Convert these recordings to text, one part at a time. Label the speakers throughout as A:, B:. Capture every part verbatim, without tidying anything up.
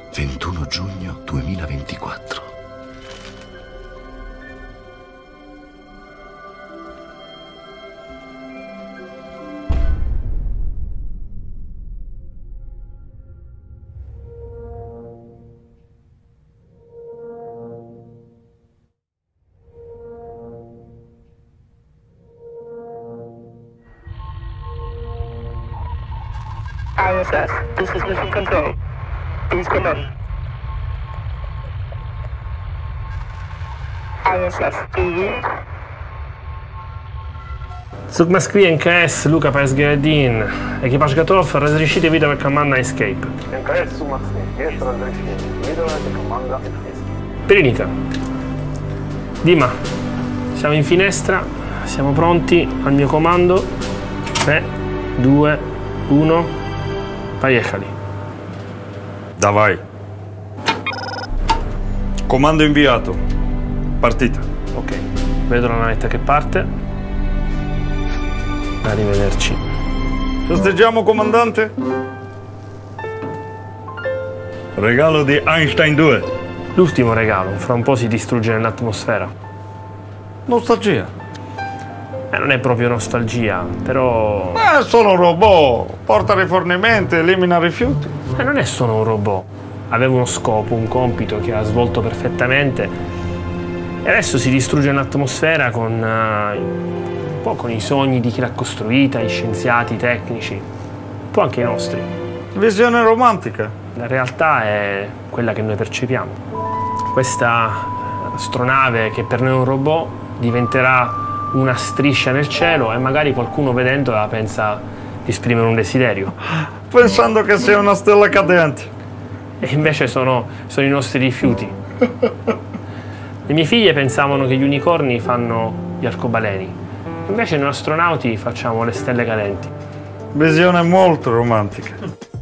A: ventuno giugno duemilaventiquattro.
B: I S S, this is Mission Control. Please come in. I S S, do you read?
C: Sugmaskvi Н К С, Luka P S G один. Экипаж готов. Разрешите видовая команда Escape.
D: Н К С Сумаскви, есть разрешение. Видовая команда Escape.
C: Perinica. Dima, siamo in finestra, siamo pronti al mio comando. tre, due, uno. Поехали.
E: Давай. Comando inviato. Partita.
C: Ok, vedo la navetta che parte. Arrivederci.
E: Festeggiamo, comandante? Regalo di Einstein due.
C: L'ultimo regalo, fra un po' si distrugge nell'atmosfera.
E: Nostalgia.
C: Eh, non è proprio nostalgia, però...
E: È solo un robot. Porta rifornimenti, elimina rifiuti.
C: Eh, non è solo un robot. Aveva uno scopo, un compito che ha svolto perfettamente. E adesso si distrugge nell'atmosfera con... Uh, un po' con i sogni di chi l'ha costruita, i scienziati, i tecnici. Un po' anche i nostri.
E: Visione romantica.
C: La realtà è quella che noi percepiamo. Questa astronave, che per noi è un robot, diventerà una striscia nel cielo e magari qualcuno vedendola pensa di esprimere un desiderio.
E: Pensando che sia una stella cadente.
C: E invece sono, sono i nostri rifiuti. Le mie figlie pensavano che gli unicorni fanno gli arcobaleni. Invece noi astronauti facciamo le stelle cadenti.
E: Visione molto romantica.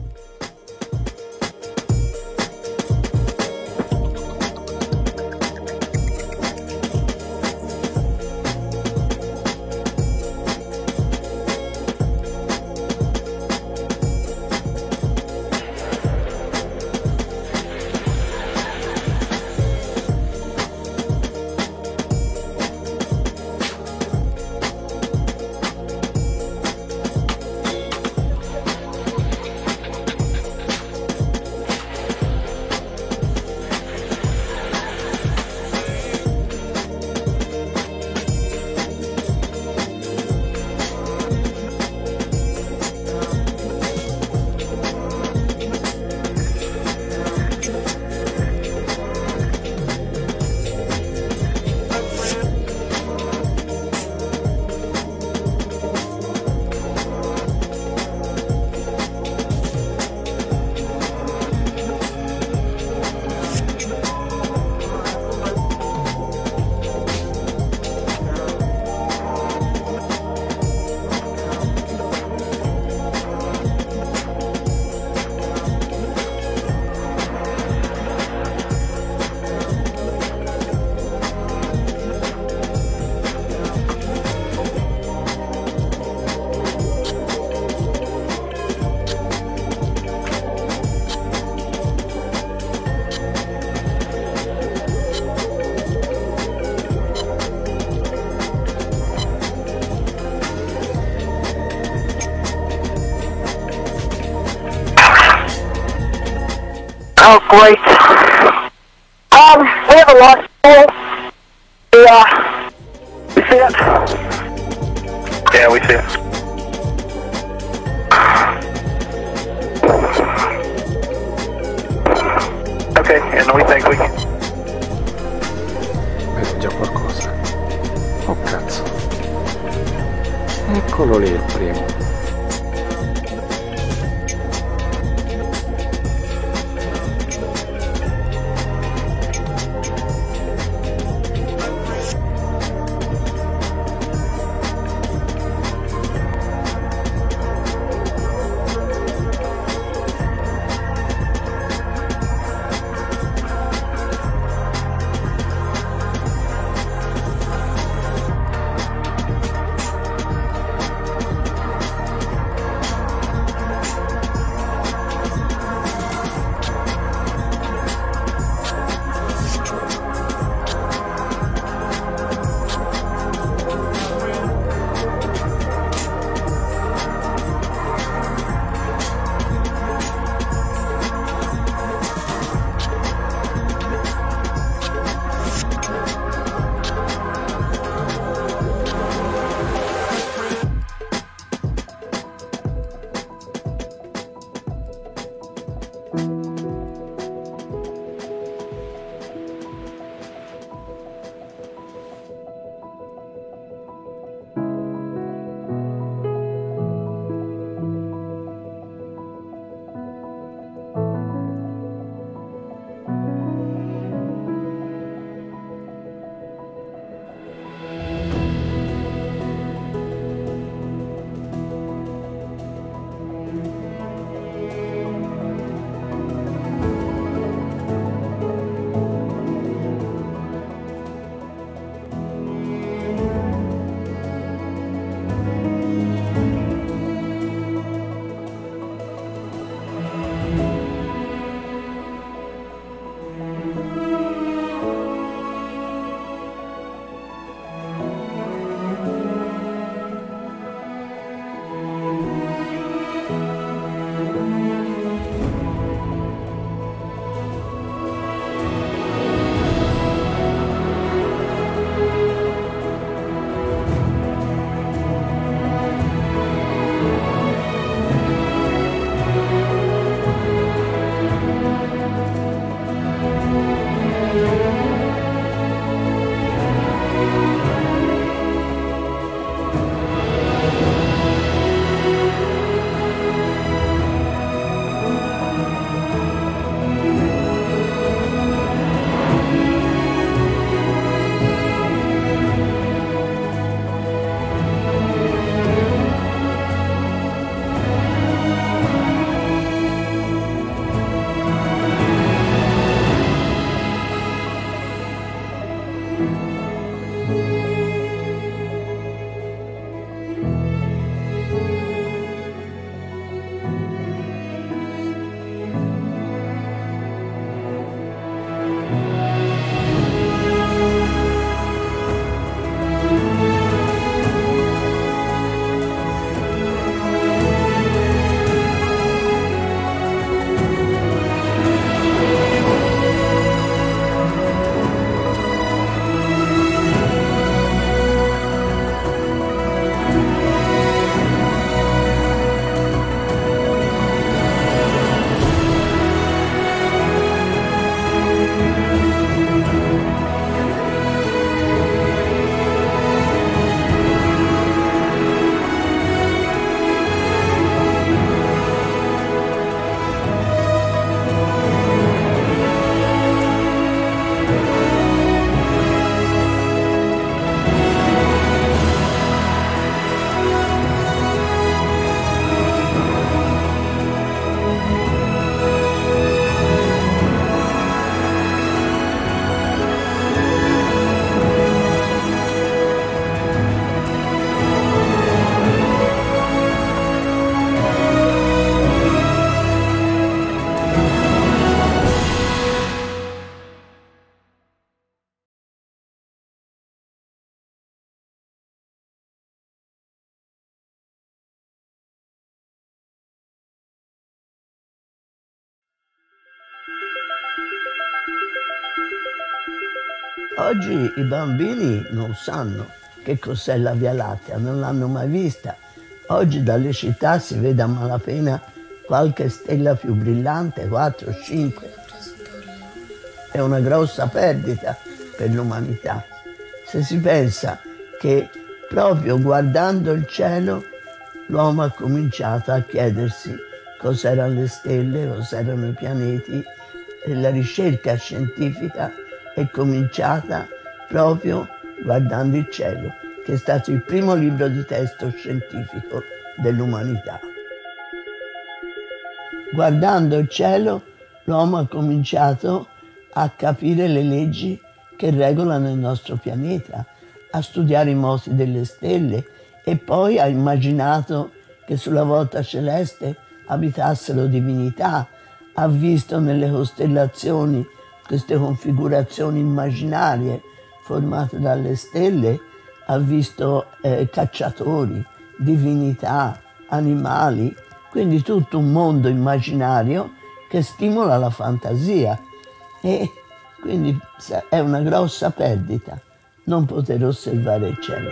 B: Oh, great. Um, we have a lost pool. Yeah. We see it?
D: Yeah, we see it. Okay, and we think we can...
F: Vedo già qualcosa. Oh cazzo. Eccolo lì il primo.
G: Oggi i bambini non sanno che cos'è la Via Lattea, non l'hanno mai vista. Oggi dalle città si vede a malapena qualche stella più brillante, quattro, cinque. È una grossa perdita per l'umanità. Se si pensa che proprio guardando il cielo l'uomo ha cominciato a chiedersi cos'erano le stelle, cos'erano i pianeti, e la ricerca scientifica è cominciata proprio guardando il cielo, che è stato il primo libro di testo scientifico dell'umanità. Guardando il cielo, l'uomo ha cominciato a capire le leggi che regolano il nostro pianeta, a studiare i moti delle stelle, e poi ha immaginato che sulla volta celeste abitassero divinità, ha visto nelle costellazioni queste configurazioni immaginarie formate dalle stelle, ha visto eh, cacciatori, divinità, animali, quindi tutto un mondo immaginario che stimola la fantasia, e quindi è una grossa perdita non poter osservare il cielo.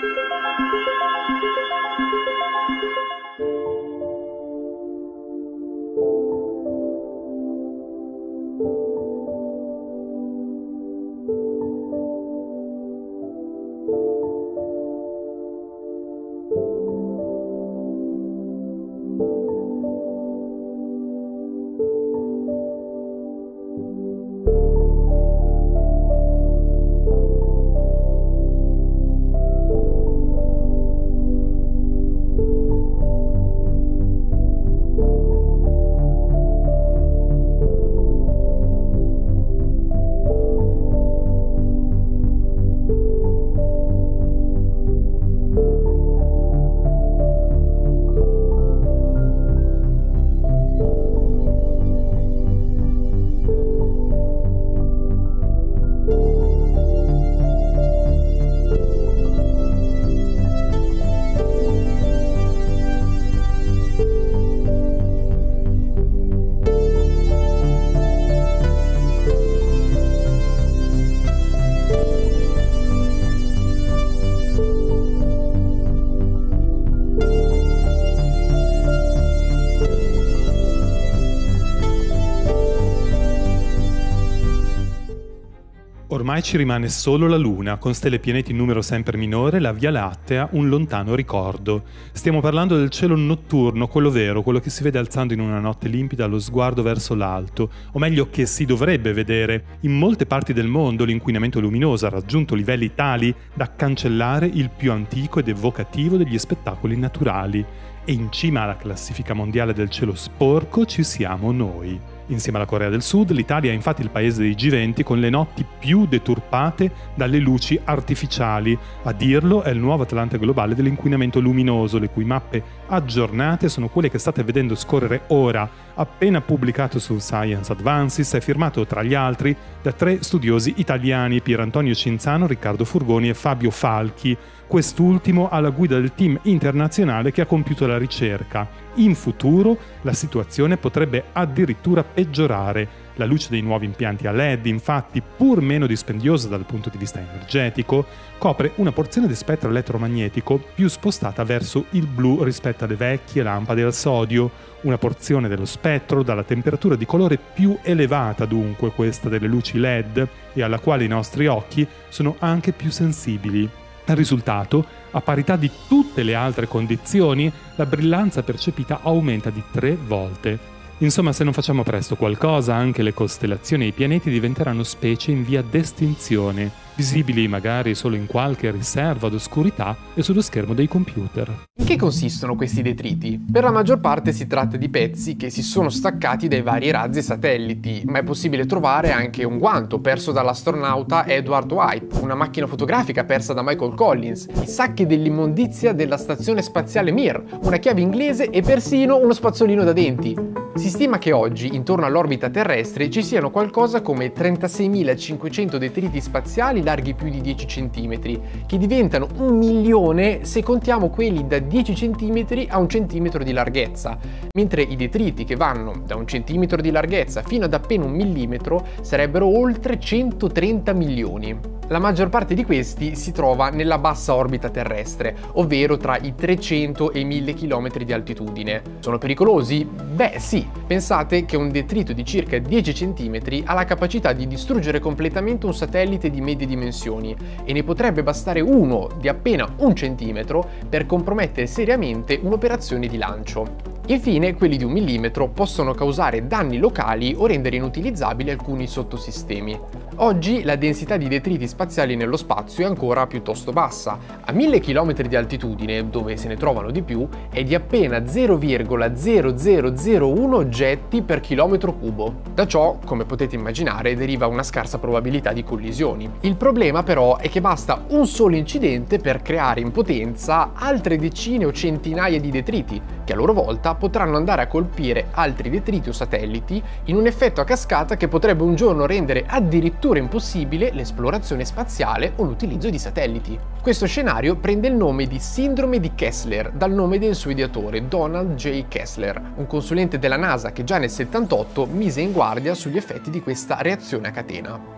H: Ormai ci rimane solo la Luna, con stelle e pianeti in numero sempre minore, la Via Lattea, un lontano ricordo. Stiamo parlando del cielo notturno, quello vero, quello che si vede alzando in una notte limpida lo sguardo verso l'alto, o meglio che si dovrebbe vedere. In molte parti del mondo l'inquinamento luminoso ha raggiunto livelli tali da cancellare il più antico ed evocativo degli spettacoli naturali. E in cima alla classifica mondiale del cielo sporco ci siamo noi. Insieme alla Corea del Sud, l'Italia è infatti il paese dei G venti con le notti più deturpate dalle luci artificiali. A dirlo è il nuovo Atlante globale dell'inquinamento luminoso, le cui mappe aggiornate sono quelle che state vedendo scorrere ora, appena pubblicato su Science Advances e firmato tra gli altri da tre studiosi italiani, Pierantonio Cinzano, Riccardo Furgoni e Fabio Falchi, quest'ultimo alla guida del team internazionale che ha compiuto la ricerca. In futuro la situazione potrebbe addirittura peggiorare. La luce dei nuovi impianti a L E D, infatti, pur meno dispendiosa dal punto di vista energetico, copre una porzione di spettro elettromagnetico più spostata verso il blu rispetto alle vecchie lampade al sodio, una porzione dello spettro dalla temperatura di colore più elevata, dunque questa delle luci L E D, e alla quale i nostri occhi sono anche più sensibili. Il risultato, a parità di tutte le altre condizioni, la brillanza percepita aumenta di tre volte. Insomma, se non facciamo presto qualcosa, anche le costellazioni e i pianeti diventeranno specie in via d'estinzione, visibili magari solo in qualche riserva d'oscurità e sullo schermo dei computer.
I: In che consistono questi detriti? Per la maggior parte si tratta di pezzi che si sono staccati dai vari razzi e satelliti, ma è possibile trovare anche un guanto perso dall'astronauta Edward White, una macchina fotografica persa da Michael Collins, i sacchi dell'immondizia della stazione spaziale Mir, una chiave inglese e persino uno spazzolino da denti. Si stima che oggi, intorno all'orbita terrestre, ci siano qualcosa come trentaseimilacinquecento detriti spaziali larghi più di dieci centimetri, che diventano un milione se contiamo quelli da dieci centimetri a un centimetro di larghezza, mentre i detriti che vanno da un centimetro di larghezza fino ad appena un millimetro sarebbero oltre centotrenta milioni. La maggior parte di questi si trova nella bassa orbita terrestre, ovvero tra i trecento e i mille chilometri di altitudine. Sono pericolosi? Beh sì, pensate che un detrito di circa dieci centimetri ha la capacità di distruggere completamente un satellite di medie dimensioni e ne potrebbe bastare uno di appena un centimetro per compromettere seriamente un'operazione di lancio. Infine, quelli di un millimetro possono causare danni locali o rendere inutilizzabili alcuni sottosistemi. Oggi la densità di detriti spaziali nello spazio è ancora piuttosto bassa. A mille chilometri di altitudine, dove se ne trovano di più, è di appena zero virgola zero zero zero uno oggetti per chilometro cubo. Da ciò, come potete immaginare, deriva una scarsa probabilità di collisioni. Il problema però è che basta un solo incidente per creare in potenza altre decine o centinaia di detriti, che a loro volta potranno andare a colpire altri detriti o satelliti in un effetto a cascata che potrebbe un giorno rendere addirittura impossibile l'esplorazione spaziale o l'utilizzo di satelliti. Questo scenario prende il nome di sindrome di Kessler dal nome del suo ideatore, Donald J. Kessler, un consulente della NASA che già nel settantotto mise in guardia sugli effetti di questa reazione a catena.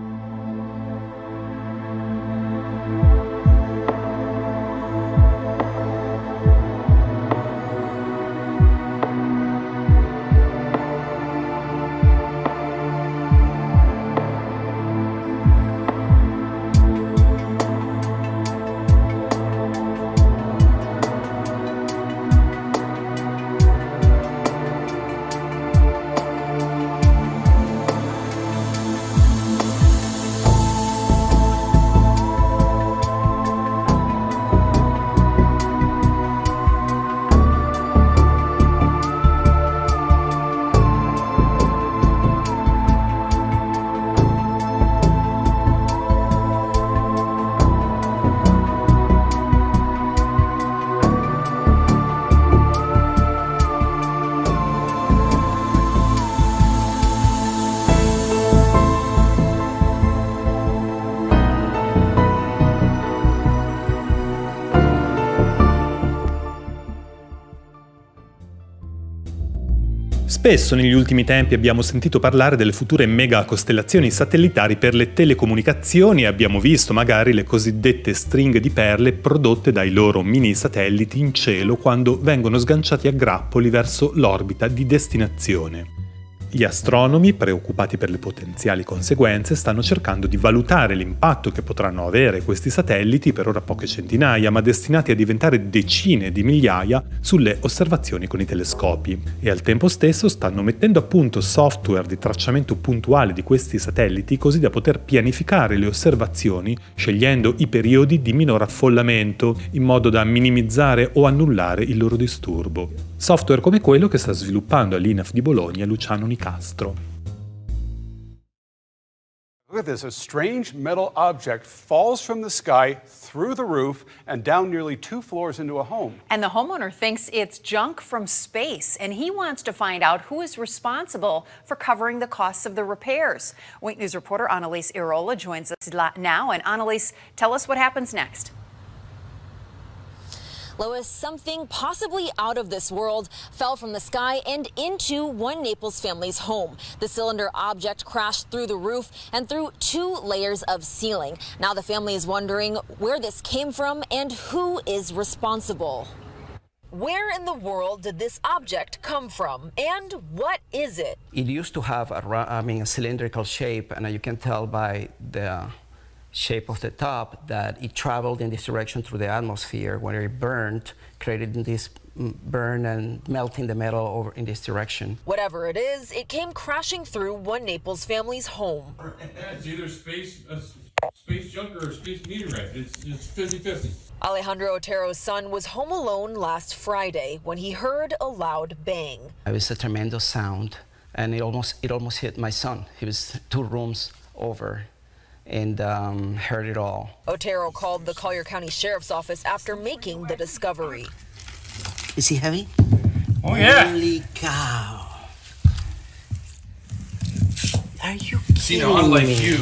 H: Spesso negli ultimi tempi abbiamo sentito parlare delle future mega costellazioni satellitari per le telecomunicazioni e abbiamo visto magari le cosiddette stringhe di perle prodotte dai loro mini satelliti in cielo quando vengono sganciati a grappoli verso l'orbita di destinazione. Gli astronomi, preoccupati per le potenziali conseguenze, stanno cercando di valutare l'impatto che potranno avere questi satelliti, per ora poche centinaia, ma destinati a diventare decine di migliaia, sulle osservazioni con i telescopi. E al tempo stesso stanno mettendo a punto software di tracciamento puntuale di questi satelliti così da poter pianificare le osservazioni scegliendo i periodi di minor affollamento, in modo da minimizzare o annullare il loro disturbo. Software come quello che sta sviluppando all'I N A F di Bologna Luciano Nicastro.
J: Look at this, a strange metal object falls from the sky through the roof and down nearly two floors into a home.
K: And the homeowner thinks it's junk from space, and he wants to find out who is responsible for covering the costs of the repairs. Wink News reporter Annalise Irola joins us now. And Annalise, tell us what happens next.
L: Lois, something possibly out of this world fell from the sky and into one Naples family's home. The cylinder object crashed through the roof and through two layers of ceiling. Now the family is wondering where this came from and who is responsible. Where in the world did this object come from, and what is it?
M: It used to have a, I mean, a cylindrical shape, and you can tell by the shape of the top that it traveled in this direction through the atmosphere. When it burned, created this burn and melting the metal over in this direction.
L: Whatever it is, it came crashing through one Naples family's home.
N: Yeah, it's either space, uh, space junk or a space meteorite. It's it's fifty fifty.
L: Alejandro Otero's son was home alone last Friday when he heard a loud bang.
M: It was a tremendous sound, and it almost it almost hit my son. He was two rooms over, and um, heard it all.
L: Otero called the Collier County Sheriff's Office after making the discovery.
O: Is he heavy?
N: Oh yeah!
O: Holy cow! Are you kidding
N: See, now, unlike
O: me?
N: you,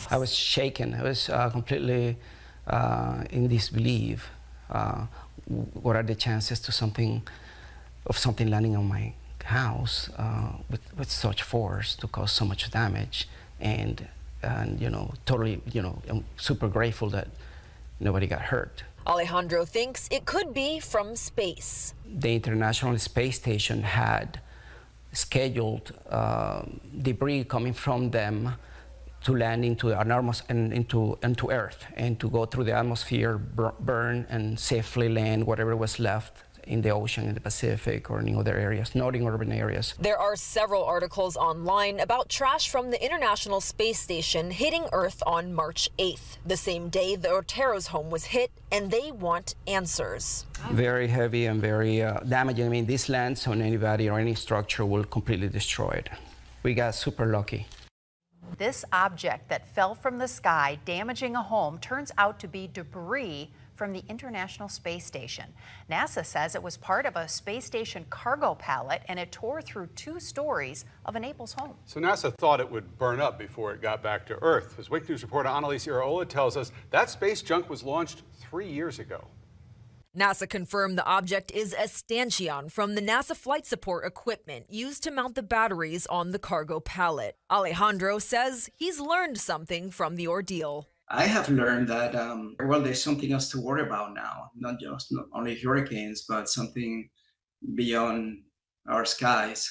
M: I was shaken. I was uh, completely uh, in disbelief. Uh, what are the chances to something of something landing on my house uh, with, with such force to cause so much damage? And and you know, totally, you know, I'm super grateful that nobody got hurt.
L: Alejandro thinks it could be from space.
M: The International Space Station had scheduled uh, debris coming from them to land into the atmos and into into Earth and to go through the atmosphere, burn, and safely land whatever was left in the ocean, in the Pacific, or in other areas, not in urban areas.
L: There are several articles online about trash from the International Space Station hitting Earth on March eighth, the same day the Otero's home was hit, and they want answers.
M: Very heavy and very uh, damaging. I mean, this lands on anybody or any structure will completely destroy it. We got super lucky.
K: This object that fell from the sky, damaging a home, turns out to be debris from the International Space Station. NASA says it was part of a space station cargo pallet, and it tore through two stories of a Naples home.
J: So NASA thought it would burn up before it got back to Earth. As Wake News reporter Annalise Iraola tells us, that space junk was launched three years ago.
L: NASA confirmed the object is a stanchion from the NASA flight support equipment used to mount the batteries on the cargo pallet. Alejandro says he's learned something from the ordeal.
P: I have learned that, um, well, there's something else to worry about now, not just not only hurricanes, but something beyond our skies.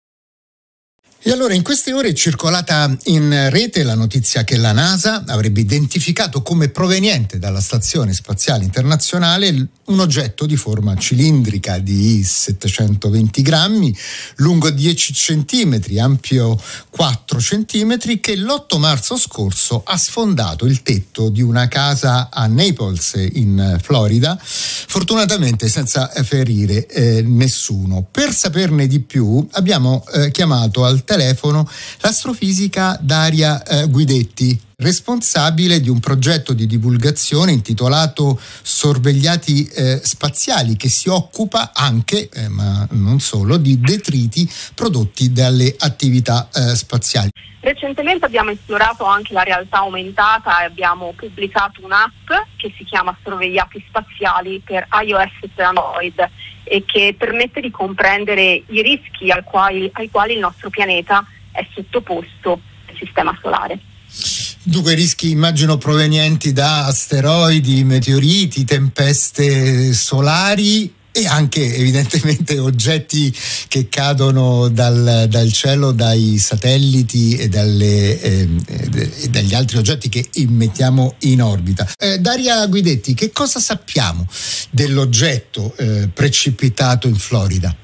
Q: E allora in queste ore è circolata in rete la notizia che la NASA avrebbe identificato come proveniente dalla Stazione Spaziale Internazionale un oggetto di forma cilindrica di settecentoventi grammi, lungo dieci centimetri, ampio quattro centimetri, che l'otto marzo scorso ha sfondato il tetto di una casa a Naples in Florida, fortunatamente senza ferire eh, nessuno. Per saperne di più abbiamo eh, chiamato al telefono l'astrofisica Daria eh, Guidetti, responsabile di un progetto di divulgazione intitolato Sorvegliati eh, Spaziali, che si occupa anche, eh, ma non solo, di detriti prodotti dalle attività eh, spaziali.
R: Recentemente abbiamo esplorato anche la realtà aumentata e abbiamo pubblicato un'app che si chiama Sorvegliati Spaziali per iOS e Android e che permette di comprendere i rischi al quali, ai quali il nostro pianeta è sottoposto al sistema solare.
Q: Dunque rischi immagino provenienti da asteroidi, meteoriti, tempeste solari e anche evidentemente oggetti che cadono dal, dal cielo, dai satelliti e, dalle, eh, e dagli altri oggetti che mettiamo in orbita. Eh, Daria Guidetti, che cosa sappiamo dell'oggetto eh, precipitato in Florida?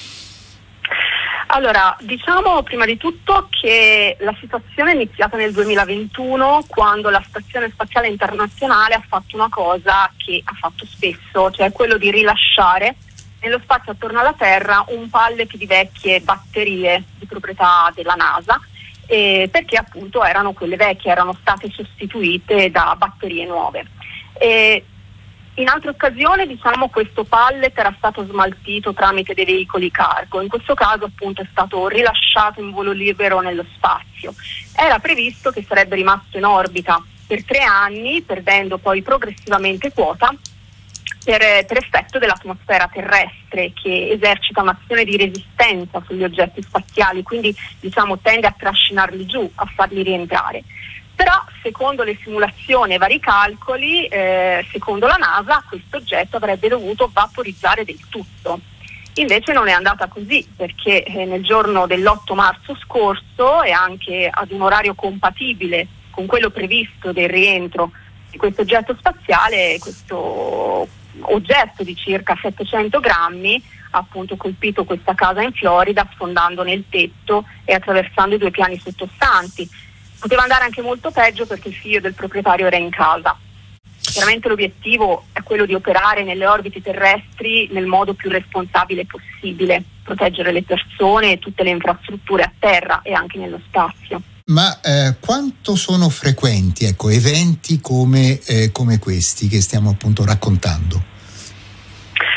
R: Allora, diciamo prima di tutto che la situazione è iniziata nel duemilaventuno, quando la Stazione Spaziale Internazionale ha fatto una cosa che ha fatto spesso, cioè quello di rilasciare nello spazio attorno alla Terra un pallet di vecchie batterie di proprietà della NASA, eh, perché appunto erano quelle vecchie, erano state sostituite da batterie nuove. E in altre occasioni, diciamo, questo pallet era stato smaltito tramite dei veicoli cargo, in questo caso appunto è stato rilasciato in volo libero nello spazio. Era previsto che sarebbe rimasto in orbita per tre anni, perdendo poi progressivamente quota per, per effetto dell'atmosfera terrestre, che esercita un'azione di resistenza sugli oggetti spaziali, quindi diciamo tende a trascinarli giù, a farli rientrare. Però secondo le simulazioni e vari calcoli, eh, secondo la NASA, questo oggetto avrebbe dovuto vaporizzare del tutto. Invece non è andata così, perché eh, nel giorno dell'otto marzo scorso e anche ad un orario compatibile con quello previsto del rientro di questo oggetto spaziale, questo oggetto di circa settecento grammi ha appunto colpito questa casa in Florida, sfondandone il tetto e attraversando i due piani sottostanti. Poteva andare anche molto peggio perché il figlio del proprietario era in casa. Chiaramente l'obiettivo è quello di operare nelle orbite terrestri nel modo più responsabile possibile, proteggere le persone e tutte le infrastrutture a terra e anche nello spazio.
Q: Ma eh, quanto sono frequenti, ecco, eventi come, eh, come questi che stiamo appunto raccontando?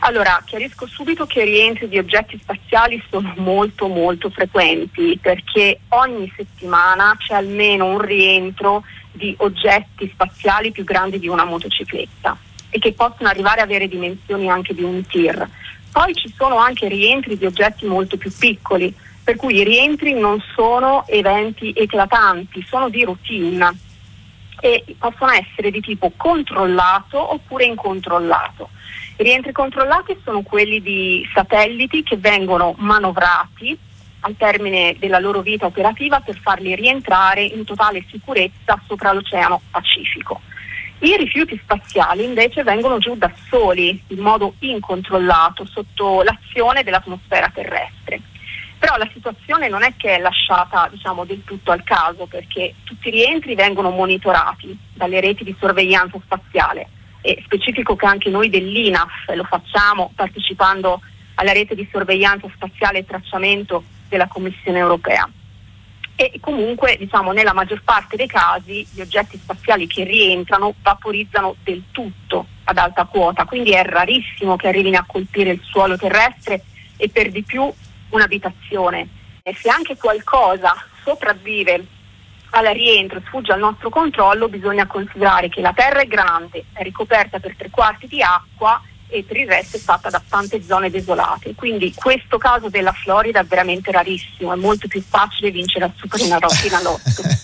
R: Allora, chiarisco subito che i rientri di oggetti spaziali sono molto molto frequenti, perché ogni settimana c'è almeno un rientro di oggetti spaziali più grandi di una motocicletta e che possono arrivare a avere dimensioni anche di un tir. Poi ci sono anche rientri di oggetti molto più piccoli, per cui i rientri non sono eventi eclatanti, sono di routine e possono essere di tipo controllato oppure incontrollato. I rientri controllati sono quelli di satelliti che vengono manovrati al termine della loro vita operativa per farli rientrare in totale sicurezza sopra l'Oceano Pacifico. I rifiuti spaziali invece vengono giù da soli, in modo incontrollato, sotto l'azione dell'atmosfera terrestre. Però la situazione non è che è lasciata, diciamo, del tutto al caso, perché tutti i rientri vengono monitorati dalle reti di sorveglianza spaziale. È specifico che anche noi dell'I N A F lo facciamo partecipando alla rete di sorveglianza spaziale e tracciamento della Commissione europea. E comunque, diciamo, nella maggior parte dei casi gli oggetti spaziali che rientrano vaporizzano del tutto ad alta quota, quindi è rarissimo che arrivino a colpire il suolo terrestre e per di più un'abitazione. E se anche qualcosa sopravvive al rientro, sfugge al nostro controllo, bisogna considerare che la Terra è grande, è ricoperta per tre quarti di acqua e per il resto è fatta da tante zone desolate. Quindi questo caso della Florida è veramente rarissimo, è molto più facile vincere al Superenalotto.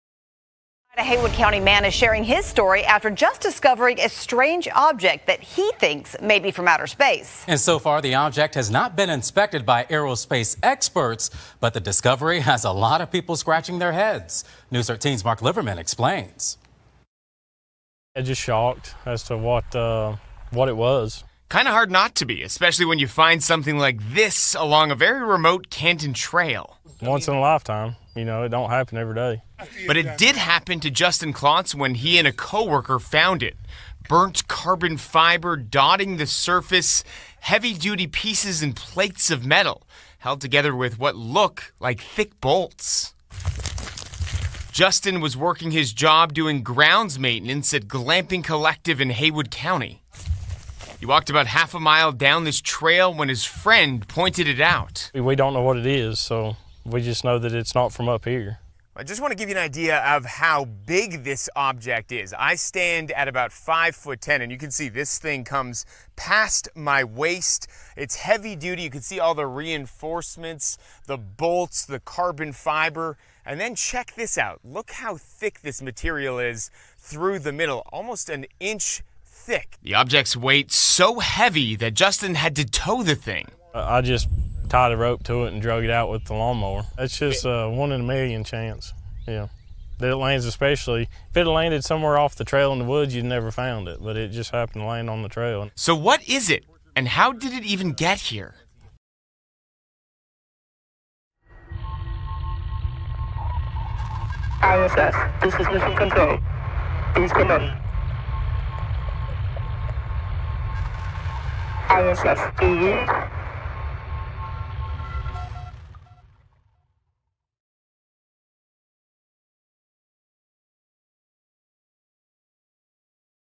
K: A Haywood County man is sharing his story after just discovering a strange object that he thinks may be from outer space.
S: And so far, the object has not been inspected by aerospace experts, but the discovery has a lot of people scratching their heads. News thirteen's Mark Liverman explains.
T: I'm just shocked as to what, uh, what it was.
U: Kind of hard not to be, especially when you find something like this along a very remote Canton trail.
T: Once in a lifetime. You know, it don't happen every day.
U: But it did happen to Justin Klontz when he and a coworker found it. Burnt carbon fiber dotting the surface, heavy-duty pieces and plates of metal, held together with what look like thick bolts. Justin was working his job doing grounds maintenance at Glamping Collective in Haywood County. He walked about half a mile down this trail when his friend pointed it out.
T: We don't know what it is, so we just know that it's not from up here.
U: I just want to give you an idea of how big this object is. I stand at about five foot ten, and you can see this thing comes past my waist. It's heavy duty. You can see all the reinforcements, the bolts, the carbon fiber. And then check this out. Look how thick this material is through the middle, almost an inch thick. The object's weight so heavy that Justin had to tow the thing.
T: I just tied a rope to it and drug it out with the lawnmower. It's just a one in a million chance, yeah. That it lands, especially if it landed somewhere off the trail in the woods, you'd never found it, but it just happened to land on the trail.
U: So what is it, and how did it even get here?
B: I S S, this is Mission Control. Please come in. I S S, E U.